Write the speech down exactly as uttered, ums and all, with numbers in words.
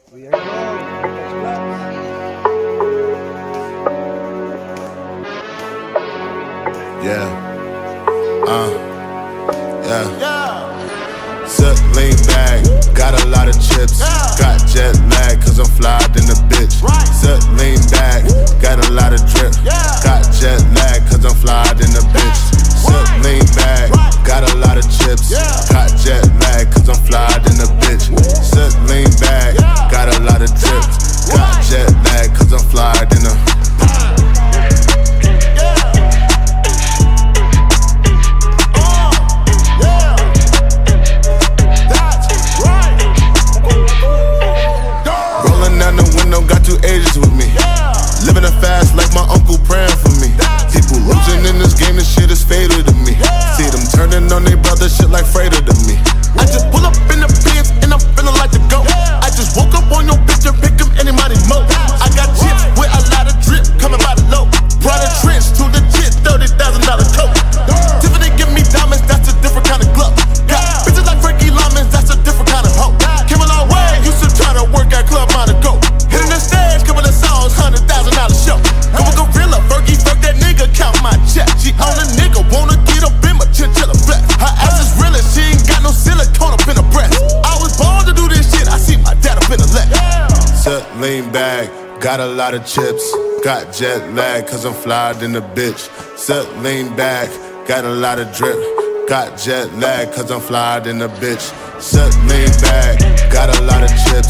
We are gold. Yeah. Uh. Yeah. Yeah. Sip, lean back. Got a lot of chips. Yeah. Got jet lag, cause I'm fly than a bitch. Right. Sip, lean back. Got a lot of drip. Yeah. Got jet lag, cause I'm fly than a bitch. Sip, lean back. Right. Got a lot of chips. Yeah. Got jet lag, cause I'm fly than a bitch. Sip, lean back. Yeah. Got a lot of drip. Got jet lag, cause I'm fly than a ages with me, yeah. Living it fast like my uncle praying for me. That's people losing right. In this game, this shit is fatal to me, yeah. See them turning on their brother, shit like freighter to me. I just pull up in the Benz and I'm feeling like to go, yeah. I just woke up on your bitch and pick him any money mo. I got chips right. With a lot of drip coming by the low. Brought a trench to the jit, thirty thousand dollar coat. Yeah. Tiffany give me diamonds, that's a different kind of glove. Got yeah. Bitches like Frankie Lamans, that's a different kind of hoe. Yeah. Came a long way, used to try to work at Club Monaco. Hitting the stage, couple of songs, hundred thousand dollar show. Go a gorilla, Fergie, fuck that nigga, count my check. She on a nigga, wanna get up in my chinchilla flex. Her ass is realin', she ain't got no silicone up in her breast. I was born to do this shit, I see my dad up in the left. Sit, lean back, got a lot of chips. Got jet lag, cause I'm fly than a bitch. Sit, lean back, got a lot of drip. Got jet lag, cause I'm fly than a bitch. Sit, lean back, got a lot of chips.